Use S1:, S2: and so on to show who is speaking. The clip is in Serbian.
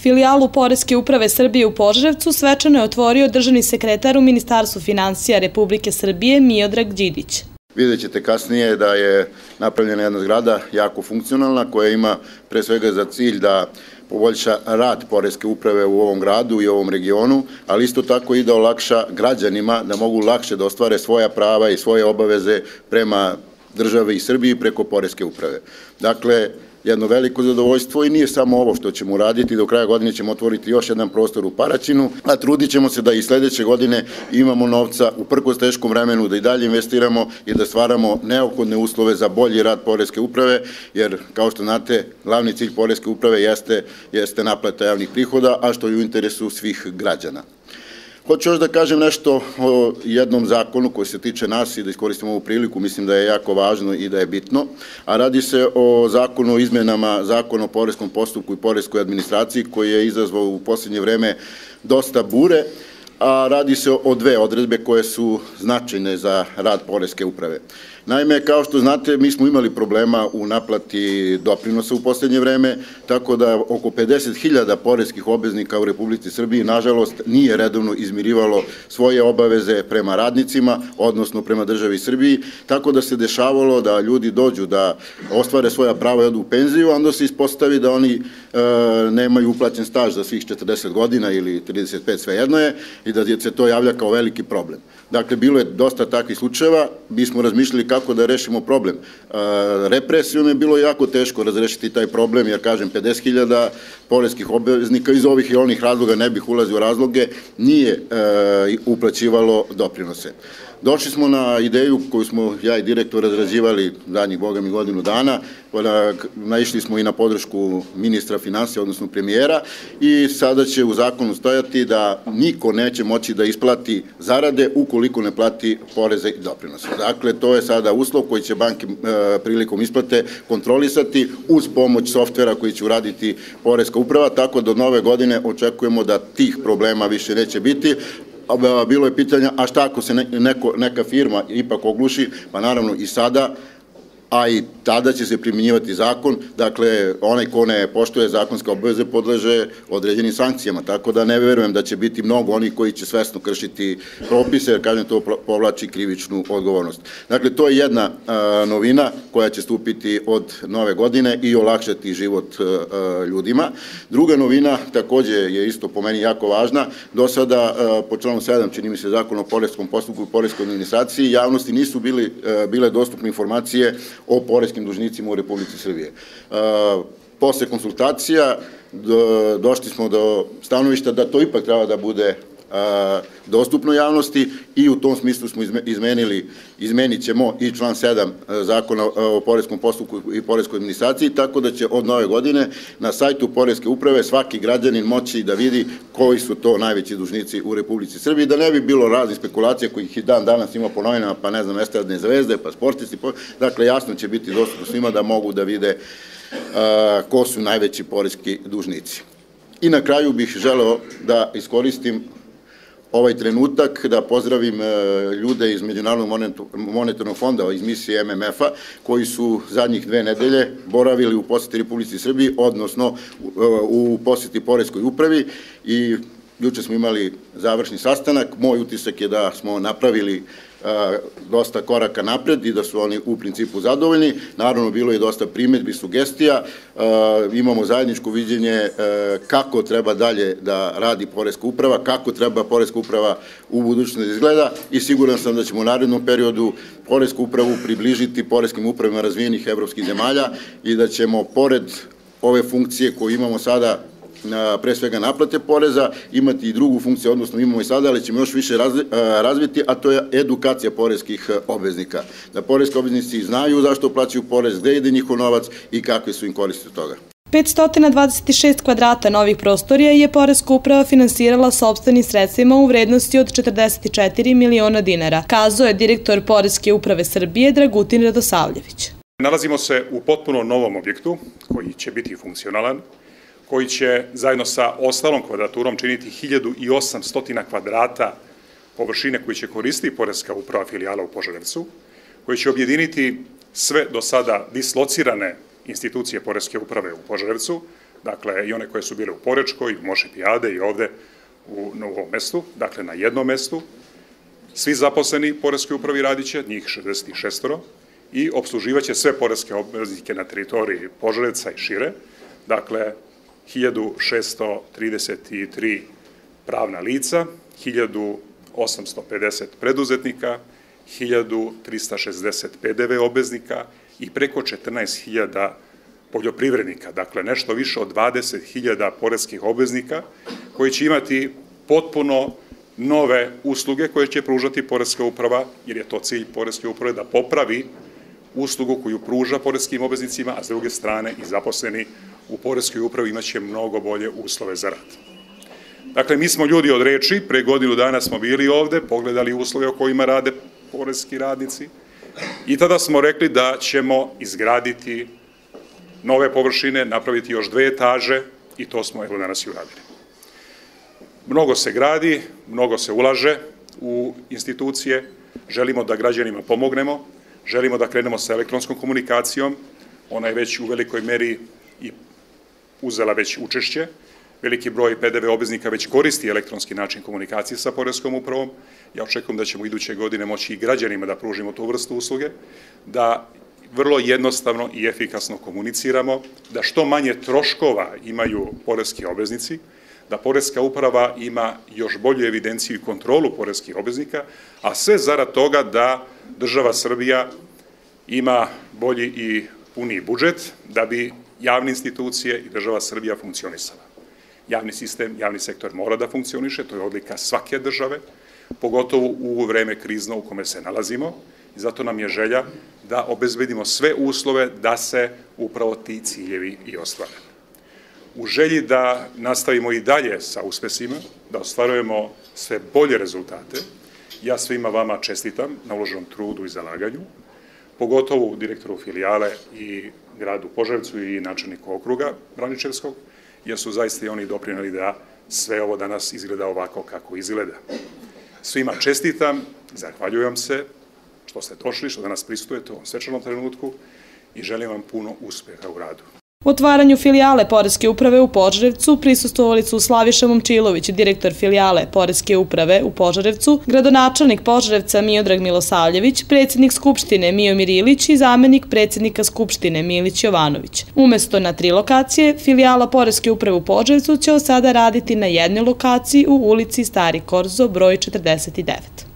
S1: Filijalu Poreske uprave Srbije u Požarevcu svečano je otvorio državni sekretar u Ministarstvu finansija Republike Srbije Miodrag Đidić.
S2: Vidjet ćete kasnije da je napravljena jedna zgrada jako funkcionalna koja ima pre svega za cilj da poboljša rad Poreske uprave u ovom gradu i ovom regionu, ali isto tako i da olakša građanima da mogu lakše da ostvare svoja prava i svoje obaveze prema državi i Srbiji preko Poreske uprave. Dakle, jedno veliko zadovoljstvo i nije samo ovo što ćemo uraditi, do kraja godine ćemo otvoriti još jedan prostor u Paraćinu, a trudit ćemo se da i sledeće godine imamo novca uprkos teškom vremenu, da i dalje investiramo i da stvaramo neophodne uslove za bolji rad Poreske uprave, jer kao što znate, glavni cilj Poreske uprave jeste naplata javnih prihoda, a što je u interesu svih građana. Hoću još da kažem nešto o jednom zakonu koji se tiče nas i da iskoristim ovu priliku, mislim da je jako važno i da je bitno, a radi se o zakonu o izmenama Zakona o poreskom postupku i poreskoj administraciji koji je izazvao u posljednje vreme dosta bure, a radi se o dve odredbe koje su značajne za rad Poreske uprave. Naime, kao što znate, mi smo imali problema u naplati doprinosa u posljednje vreme, tako da oko 50.000 poreskih obveznika u Republici Srbiji, nažalost, nije redovno izmirivalo svoje obaveze prema radnicima, odnosno prema državi Srbiji, tako da se dešavalo da ljudi dođu da ostvare svoja prava i odu u penziju, a onda se ispostavi da oni nemaju uplaćen staž za svih 40 godina ili 35, svejedno je, i da se to javlja kao veliki problem. Dakle, bilo je dosta takvih slučajeva, mi smo razmišljali kako da rešimo problem. Represijom je bilo jako teško razrešiti taj problem, jer kažem, 50.000 poreskih obveznika iz ovih i onih razloga, ne bih ulazio u razloge, nije uplaćivalo doprinose. Došli smo na ideju koju smo ja i direktor razrađivali zadnjih, boga mi, godinu dana, naišli smo i na podršku ministra finansija, odnosno premijera, i sada će u zakonu stojati da niko neće moći da isplati zarade ukoliko ne plati poreze i doprinose. Dakle, to je sada uslov koji će banke prilikom isplate kontrolisati uz pomoć softvera koji će uraditi Poreska uprava, tako da od nove godine očekujemo da tih problema više neće biti. Bilo je pitanja, a šta ako se neka firma ipak ogluši, pa naravno i sada, a i tada će se primjenjivati zakon, dakle, onaj ko ne poštuje zakonske obaveze podleže određenim sankcijama, tako da ne verujem da će biti mnogo onih koji će svesno kršiti propise, jer kažem, to povlači krivičnu odgovornost. Dakle, to je jedna novina koja će stupiti od nove godine i olakšati život ljudima. Druga novina, takođe je isto po meni jako važna, do sada po članu 7, čini mi se, Zakona o poreskom postupku i poreskoj administraciji, javnosti nisu bile dostupne informacije o poreskim dužnicima u Republici Srbije. Posle konsultacija došli smo do stanovišta da to ipak treba da bude dostupno javnosti i u tom smislu smo izmenit ćemo i član 7 Zakona o poreskom postupku i poreskoj administraciji, tako da će od nove godine na sajtu Poreske uprave svaki građanin moći da vidi koji su to najveći dužnici u Republici Srbiji, da ne bi bilo raznih spekulacija kojih i dan danas ima po novinama, pa ne znam, estradne zvezde, pa sportisti, dakle jasno će biti dostupno svima da mogu da vide ko su najveći poreski dužnici. I na kraju bih želeo da iskoristim ovaj trenutak da pozdravim ljude iz Međunarodnog monetarnog fonda, iz misije MMF-a, koji su zadnjih 2 nedelje boravili u poseti Republici Srbiji, odnosno u poseti Poreskoj upravi, i juče smo imali završni sastanak. Moj utisak je da smo napravili dosta koraka napred i da su oni u principu zadovoljni. Naravno, bilo je dosta primedbi, sugestija. Imamo zajedničko viđenje kako treba dalje da radi Poreska uprava, kako treba Poreska uprava u budućnosti da izgleda, i siguran sam da ćemo u narednom periodu Poresku upravu približiti poreskim upravima razvijenih evropskih zemalja i da ćemo, pored ove funkcije koju imamo sada, pre svega naplate poreza, imati i drugu funkciju, odnosno imamo i sada, ali ćemo još više razviti, a to je edukacija poreskih obveznika. Da poreski obveznici znaju zašto plaćaju porez, gde ide njihov novac i kakve su im koristi od toga.
S1: 526 kvadrata novih prostorija je Poreska uprava finansirala sopstvenim sredstvima u vrednosti od 44 miliona dinara, kazao je direktor Poreske uprave Srbije Dragutin Radosavljević.
S3: Nalazimo se u potpuno novom objektu koji će biti funkcionalan, koji će zajedno sa ostalom kvadraturom činiti 1800 kvadrata površine koji će koristiti Poreska uprava filijala u Požarevcu, koji će objediniti sve do sada dislocirane institucije Poreske uprave u Požarevcu, dakle i one koje su bile u Porečkoj, u Moše Pijade i ovde u ovom mestu, dakle na jednom mestu. Svi zaposleni poreskoj upravi radit će, njih 66, i obsluživaće sve poreske obveznike na teritoriji Požarevca i šire, dakle 1633 pravna lica, 1850 preduzetnika, 1360 PDV obveznika i preko 14.000 poljoprivrednika, dakle nešto više od 20.000 poreskih obveznika koji će imati potpuno nove usluge koje će pružati poreska uprava, jer je to cilj poreske uprave da popravi uslugu koju pruža poreskim obveznicima, a s druge strane i zaposleni u poreskoj upravi imaće mnogo bolje uslove za rad. Dakle, mi smo ljudi od reči, pre godinu dana smo bili ovde, pogledali uslove o kojima rade poreski radnici i tada smo rekli da ćemo izgraditi nove površine, napraviti još 2 etaže i to smo evo danas i uradili. Mnogo se gradi, mnogo se ulaže u institucije, želimo da građanima pomognemo, želimo da krenemo sa elektronskom komunikacijom, ona je već u velikoj meri i uzela već učešće, veliki broj PDV obveznika već koristi elektronski način komunikacije sa poreskom upravom. Ja očekujem da ćemo iduće godine moći i građanima da pružimo tu vrstu usluge, da vrlo jednostavno i efikasno komuniciramo, da što manje troškova imaju poreski obveznici, da poreska uprava ima još bolju evidenciju i kontrolu poreskih obveznika, a sve zarad toga da država Srbija ima bolji i puniji budžet, da bi javne institucije i država Srbija funkcionisala. Javni sistem, javni sektor mora da funkcioniše, to je odlika svake države, pogotovo u vreme krizno u kome se nalazimo, i zato nam je želja da obezbedimo sve uslove da se upravo ti ciljevi i ostvare. U želji da nastavimo i dalje sa uspesima, da ostvarujemo sve bolje rezultate, ja svima vama čestitam na uloženom trudu i zalaganju, pogotovo direktoru filijale i gradu Požarevcu i načelniku okruga Braničevskog, jer su zaista i oni doprineli da sve ovo danas izgleda ovako kako izgleda. Svima čestitam, zahvaljujem se što ste došli, što danas prisustujete u ovom svečanom trenutku i želim vam puno uspeha u radu.
S1: U otvaranju filijale Poreske uprave u Požarevcu prisustvovali su Slaviša Momčilović, direktor filijale Poreske uprave u Požarevcu, gradonačelnik Požarevca Miodrag Milosavljević, predsjednik Skupštine Miomir Ilić i zamenik predsjednika Skupštine Milić Jovanović. Umesto na 3 lokacije, filijala Poreske uprave u Požarevcu će od sada raditi na jednoj lokaciji u ulici Stari Korzo broj 49.